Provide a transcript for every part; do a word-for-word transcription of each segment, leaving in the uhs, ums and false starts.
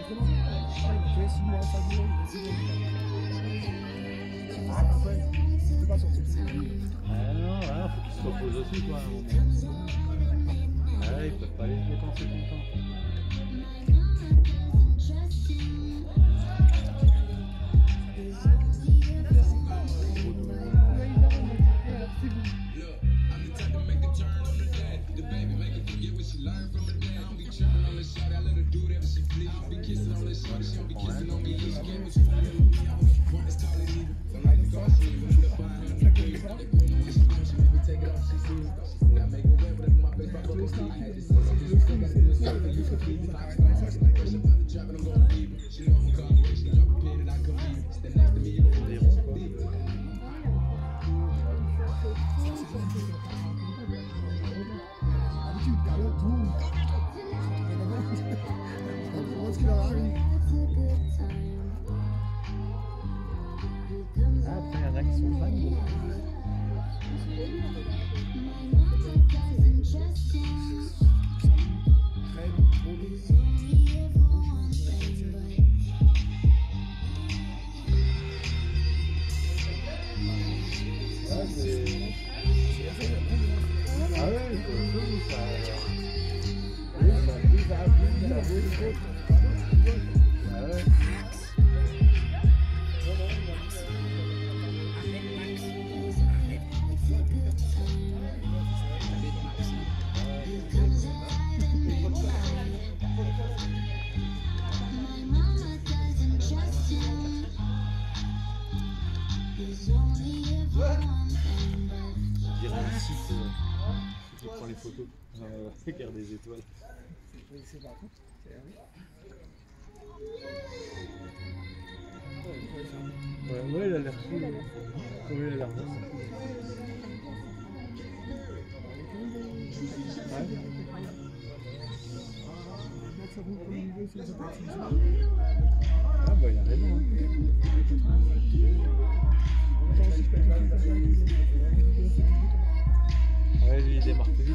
Ah non, voilà, faut qu'ils se reposent aussi quoi. Ah, ils peuvent pas les dépenser tout le temps. Photos, euh, regarde des étoiles. Ouais, ouais, il a l'air cool. Ouais, il a l'air bon. Ah bah il a raison. Hein. Ouais, lui il démarque vite.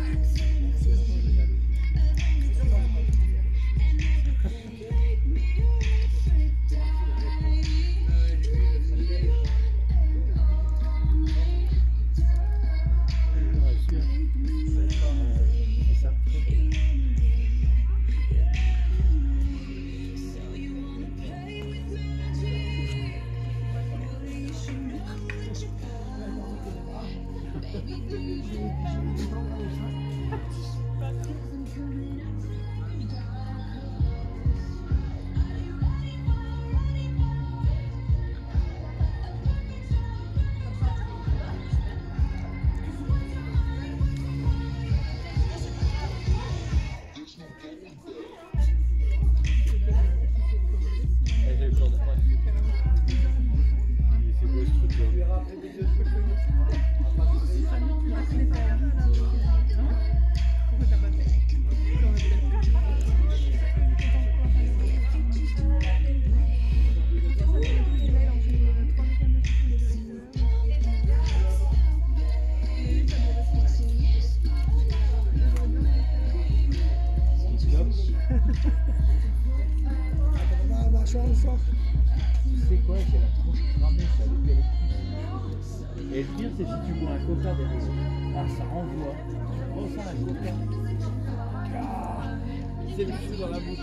C'est quoi, c'est la tronche cramée, ça les pèle. Et le pire, c'est si tu bois un coca derrière. Ah, ça renvoie. Tu prends ça, un coca. Ah, c'est le chou dans la bouche.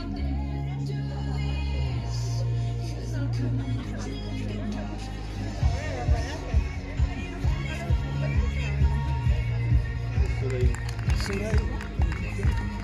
Le soleil. Soleil.